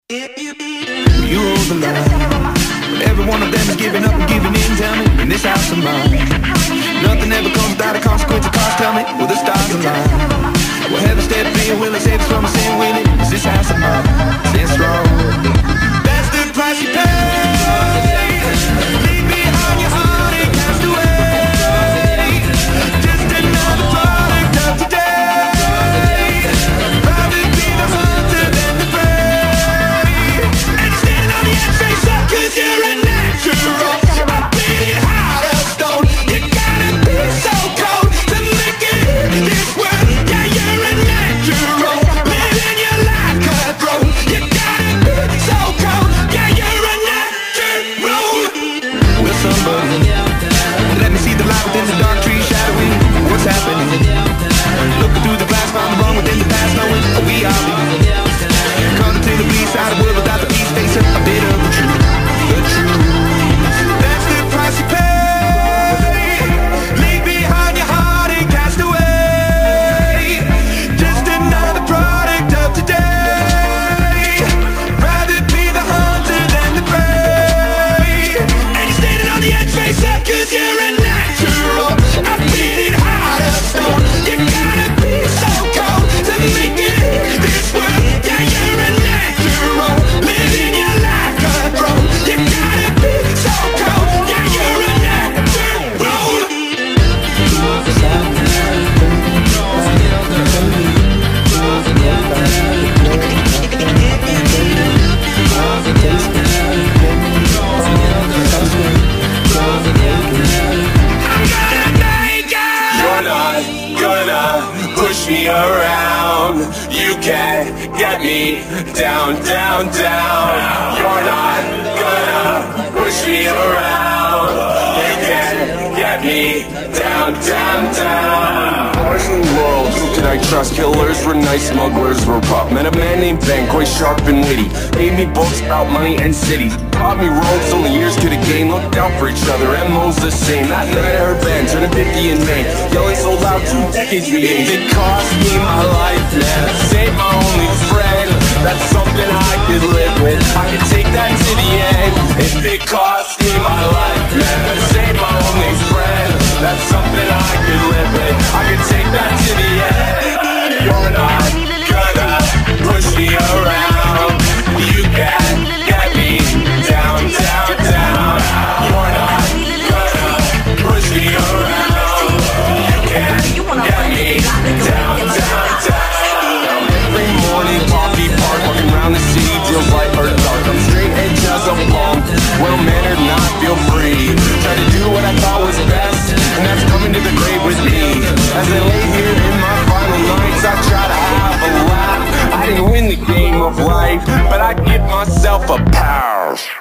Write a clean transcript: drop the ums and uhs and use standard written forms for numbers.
You hold the line, but every one of them is giving up and giving in. Tell me, in this house of mine, nothing ever comes without a consequence of cost. Tell me, will the stars align? Will heaven step in? Will it save us from a sin? Will it? Is this house of mine? Stand strong. That's the price you pay. Leave behind your heart and cast away. Just another product of today. Rather be the hunter than the prey. And stand on the edge, face up, 'cause you're a natural. I bleed it hard as stone. You gotta be so cold to make it in this world. Yeah, you're a natural. Living your life cutthroat. You gotta be so cold. Yeah, you're a natural. Will somebody let me see the light within the dark trees shadowing what's happening? Looking through the glass, find the wrong within the past, knowing we are leaving. Coming to the peace out of the world without the peace, facing a bit of the truth. The truth. That's the price you pay. Leave behind your heart and cast away. Just another product of today. Rather be the hunter than the prey. And you're standing on the edge, face up, 'cause you're a natural. I beat it hard as stone. You gotta be so cold to make it in this world. Yeah, you're a natural. Living your life cutthroat. You gotta be so cold. Yeah, you're a natural. You're not gonna push me around. You can't get me down, down, down. You're not gonna push me around. You can't get me down, down, down. Boys in the world, who can I trust? Killers were nice, smugglers were rough. Met a man named Ben, quite sharp and witty. Gave me books about money and cities. Taught me roads only years could have gained. Looked out for each other, MO's the same. That night I heard Ben turning 50 in May, yelling so loud 2 decades remained. It cost me my life, man. Saved my only friend. That's something I could live with. I could take that to the end. If it cost me my life, man. Saved my only friend. That's something I could live with. I could take that to the end. You're not gonna push me around. You can't get me down, down, down. You're not gonna push me around. You can't get me down, down, down. Every morning, coffee park, walking around the city, feels light or dark. I'm straight edge as a punk, well-mannered, not feel free. Try to do what I thought was best, and that's coming to the grave with me. As I lay here in my final nights, I try to have a laugh. I didn't win the game of life, but I give myself a pass.